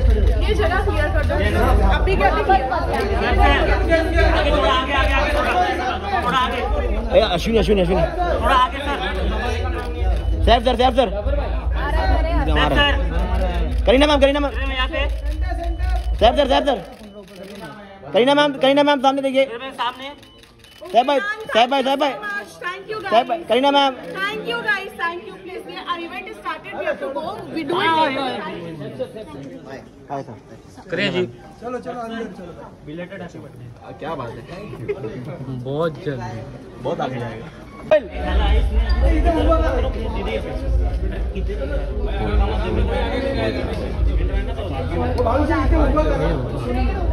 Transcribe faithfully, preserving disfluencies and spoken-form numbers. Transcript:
ये जगह क्लियर कर दो। अभी क्या थोड़ा आगे, अश्विनी अश्विनी अश्विनी थोड़ा आगे sir. Saif sir Saif sir Kareena ma'am Kareena ma'am Saif sir Saif sir Kareena ma'am Kareena ma'am सामने देखिए। सामने सैफ भाई सैफ भाई सैफ भाई थैंक यू सैफ भाई Kareena ma'am thank you guys thank you please our event is started we have to go we do it. Hi sir करिए जी। चलो चलो अंदर चलो। Belated happy birthday. क्या बात है बहुत जल्दी बहुत आगे जाएगा। भाई